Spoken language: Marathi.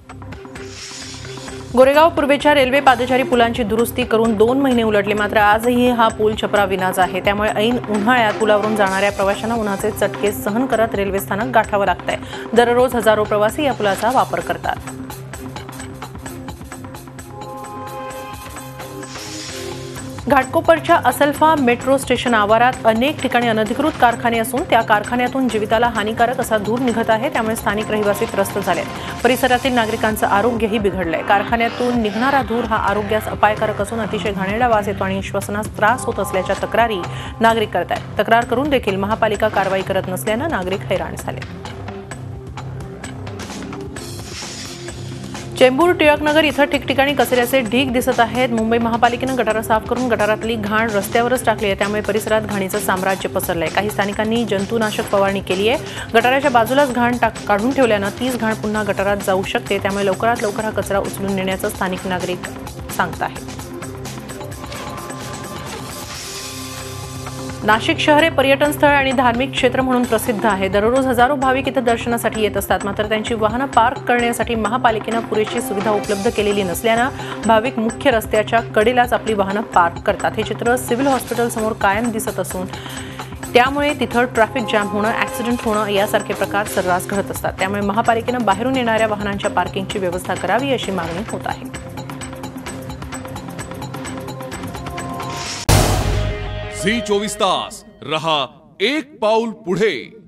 गोरेगाव पूर्वेच्या रेल्वे पादचारी पुलांची दुरुस्ती करून 2 महिने उलटले, मात्र आजही हा पूल छपराविनाच आहे। त्यामुळे ऐन उन्हाळ्यात पुलावरून जाणाऱ्या प्रवाशांना उन्हाचे चटके सहन करत रेल्वे स्थानक गाठावं लागतंय। दररोज हजारो प्रवासी या पुलाचा वापर करतात। घाटकोपरच्या असलफा मेट्रो स्टेशन आवारात अनेक ठिकाणी अनधिकृत कारखाने असून त्या कारखान्यातून जीविताला हानिकारक असा धूर निघत आहे। त्यामुळे स्थानिक रहिवासी त्रस्त झालेत। परिसरातील नागरिकांचं आरोग्यही बिघडलंय। कारखान्यातून निघणारा धूर हा आरोग्यास अपायकारक असून अतिशय घाणेरडा वास येतो आणि श्वसनास त्रास होत असल्याच्या तक्रारी नागरिक करतात। तक्रार करून देखील महापालिका कारवाई करत नसल्यानं नागरिक हैराण झाले। चेंबूर टिळकनगर इथं ठिकठिकाणी कचऱ्याचे ढीग दिसत आहेत। मुंबई महापालिकेनं गटारं साफ करून गटारातली घाण रस्त्यावरच टाकली आहे। त्यामुळे परिसरात घाणीचं साम्राज्य पसरलंय। काही स्थानिकांनी जंतुनाशक फवारणी केली आहे। गटाराच्या बाजूलाच घाण काढून ठेवल्यानं तीच घाण पुन्हा गटारात जाऊ शकते। त्यामुळे लवकरात लवकर हा कचरा उचलून नेण्याचं स्थानिक नागरिक सांगतात। नाशिक शहर हे पर्यटन स्थळ आणि धार्मिक क्षेत्र म्हणून प्रसिद्ध आहे। दररोज हजारो भाविक इथं दर्शनासाठी येत असतात। मात्र त्यांची वाहनं पार्क करण्यासाठी महापालिकेनं पुरेशी सुविधा उपलब्ध केलेली नसल्यानं भाविक मुख्य रस्त्याच्या कडेलाच आपली वाहनं पार्क करतात। हे चित्र सिव्हिल हॉस्पिटल समोर कायम दिसत असून त्यामुळे तिथं ट्रॅफिक जॅम होणं, ॲक्सिडेंट होणं यासारखे प्रकार सर्रास घडत असतात। त्यामुळे महापालिकेनं बाहेरून येणाऱ्या वाहनांच्या पार्किंगची व्यवस्था करावी अशी मागणी होत आहे। झी 24 तास रहा एक पाऊल पुढे।